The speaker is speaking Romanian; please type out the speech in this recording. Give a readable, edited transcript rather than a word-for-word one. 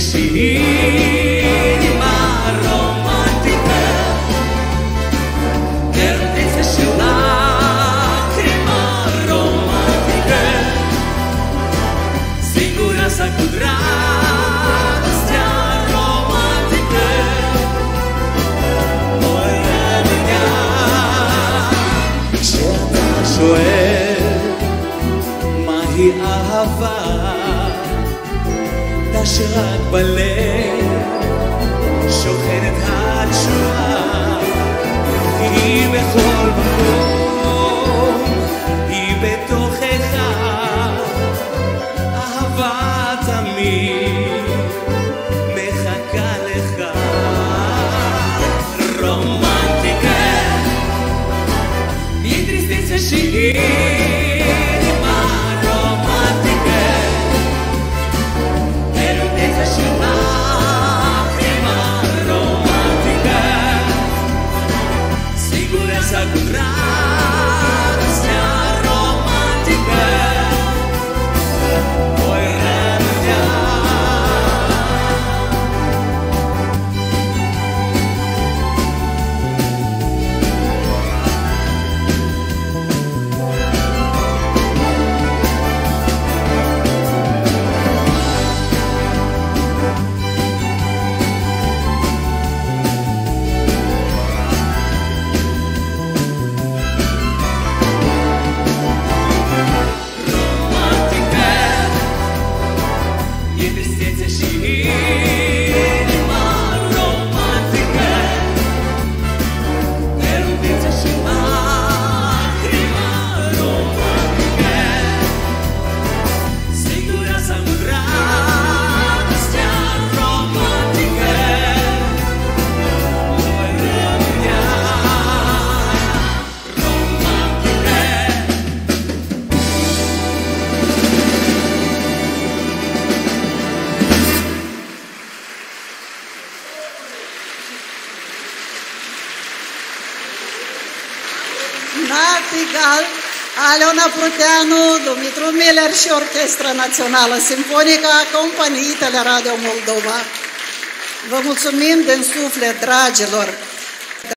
și inima romantică, căruntețe și lacrima romantică, siguranța cu dragostea romantică, voi rămânea שאתה שואל מהי אהבה, דע שרק בלב שוכנת התשובה, היא בכל מקום, היא בתוכך, אהבה תמיד מחכה לך. רומנטיקה e tristețe și inima romantică, căruntețe și lacrima romantică, siguranța cu dragostea romantică, voi rămânea. Natigal, Aleona Pruteanu, Dumitru Miller și Orchestra Națională Simfonică a companiei Teleradio Moldova. Vă mulțumim din suflet, dragilor!